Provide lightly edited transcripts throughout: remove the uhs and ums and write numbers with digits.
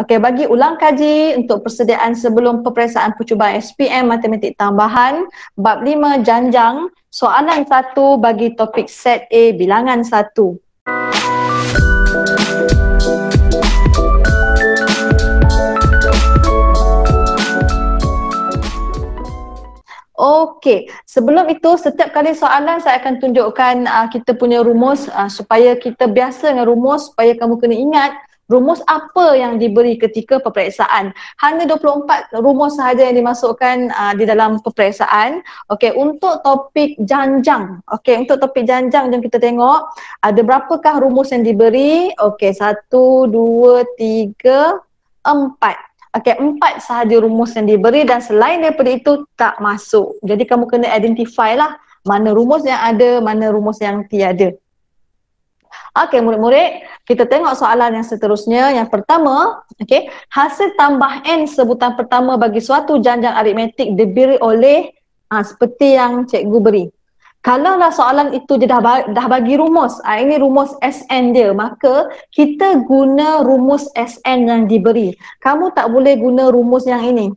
Okey, bagi ulang kaji untuk persediaan sebelum peperiksaan percubaan SPM Matematik Tambahan bab 5 Janjang, soalan 1 bagi topik set A bilangan 1. Okey, sebelum itu setiap kali soalan saya akan tunjukkan kita punya rumus supaya kita biasa dengan rumus, supaya kamu kena ingat rumus apa yang diberi ketika peperiksaan. Hanya 24 rumus sahaja yang dimasukkan di dalam peperiksaan. Okey, untuk topik janjang. Okey, untuk topik janjang jom kita tengok ada berapakah rumus yang diberi. Okey, 1, 2, 3, 4. Okey, 4 sahaja rumus yang diberi dan selain daripada itu tak masuk. Jadi kamu kena identify lah mana rumus yang ada, mana rumus yang tiada. Okey, murid-murid, kita tengok soalan yang seterusnya. Yang pertama, okey, hasil tambah N sebutan pertama bagi suatu janjang aritmetik diberi oleh seperti yang cikgu beri. Kalaulah soalan itu dia dah bagi rumus, ini rumus SN dia, maka kita guna rumus SN yang diberi. Kamu tak boleh guna rumus yang ini.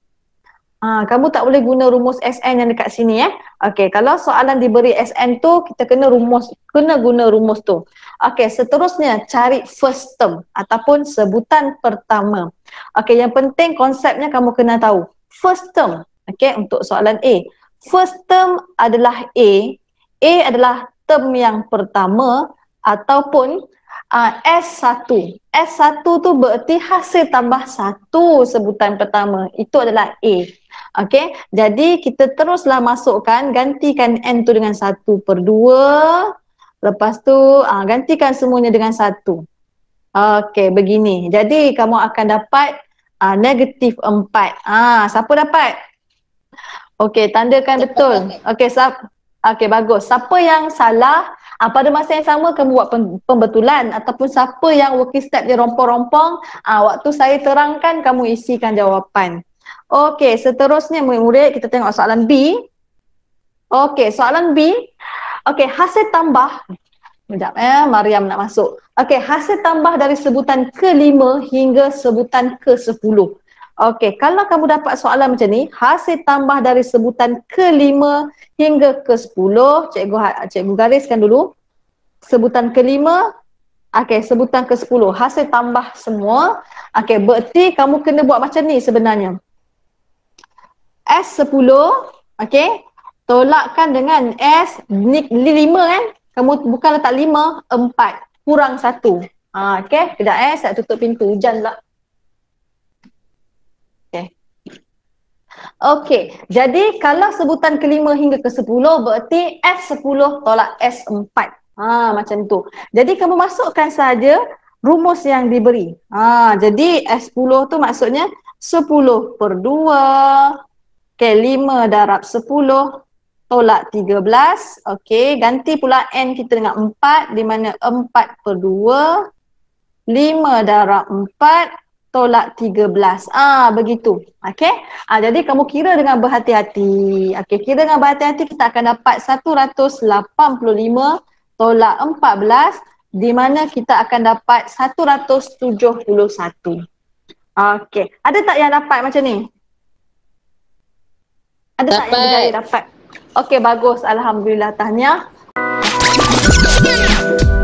Kamu tak boleh guna rumus SN yang dekat sini Okey, kalau soalan diberi SN tu kita kena guna rumus tu. Okey, seterusnya cari first term ataupun sebutan pertama. Okey, yang penting konsepnya kamu kena tahu. First term, okey, untuk soalan A. First term adalah A. A adalah term yang pertama ataupun S1. S1 tu bererti hasil tambah satu sebutan pertama. Itu adalah A. Okey, jadi kita teruslah masukkan, gantikan N tu dengan 1/2. Lepas tu gantikan semuanya dengan 1. Okey, begini. Jadi kamu akan dapat negatif 4. Siapa dapat? Okey, tandakan betul. Okey, okey, bagus. Siapa yang salah, pada masa yang sama kamu buat pembetulan ataupun siapa yang working step dia rompong-rompong, waktu saya terangkan kamu isikan jawapan. Okey, seterusnya murid-murid kita tengok soalan B. Okey, soalan B. Okey, hasil tambah. Sekejap Mariam nak masuk. Okey, hasil tambah dari sebutan ke-5 hingga sebutan ke-10. Okey, kalau kamu dapat soalan macam ni, hasil tambah dari sebutan ke-5 hingga ke-10, cikgu gariskan dulu. Sebutan ke-5, okey, sebutan ke-10, hasil tambah semua. Okey, berarti kamu kena buat macam ni sebenarnya. S10, okey, tolakkan dengan S5 kan? Kamu bukan letak 5, 4, kurang 1. Okey, kejap saya tutup pintu, hujan lah. Okey, jadi kalau sebutan ke-5 hingga ke-10 berarti S10 tolak S4. Macam tu. Jadi kamu masukkan saja rumus yang diberi. Jadi S10 tu maksudnya 10/2. Okey, 5 darab 10 tolak 13. Okey, ganti pula N kita dengan 4 di mana 4/2. 5 darab 4 tolak 13. Begitu. Okey. Jadi kamu kira dengan berhati-hati. Okey, kira dengan berhati-hati kita akan dapat 185 tolak 14 di mana kita akan dapat 171. Okey. Ada tak yang dapat macam ni? Ada tak yang berjaya dapat? Okey, bagus. Alhamdulillah, tahniah.